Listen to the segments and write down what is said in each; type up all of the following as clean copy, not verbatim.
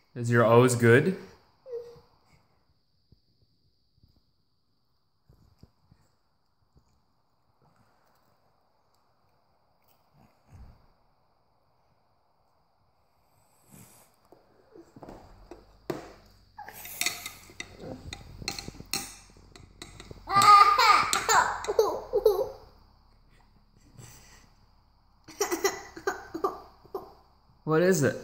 Is your O's good? What is it?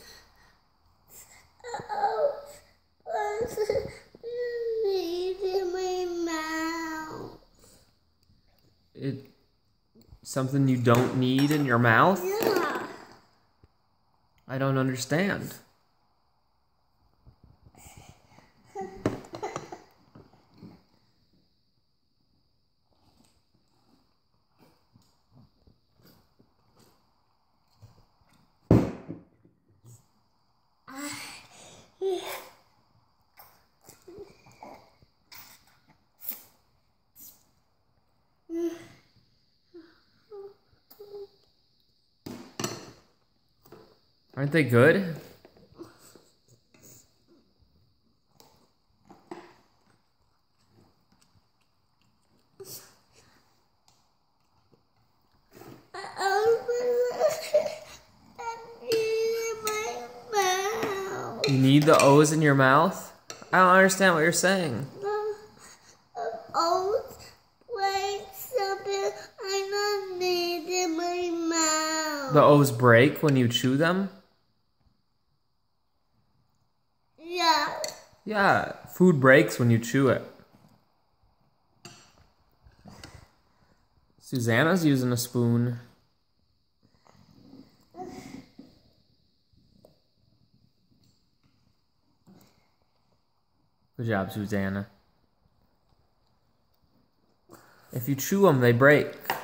It something you don't need in your mouth? Yeah. I don't understand. Aren't they good? You need the O's in your mouth? I don't understand what you're saying. The O's break when you chew them? Yeah. Yeah, food breaks when you chew it. Susanna's using a spoon. Good job, Susanna. If you chew them, they break.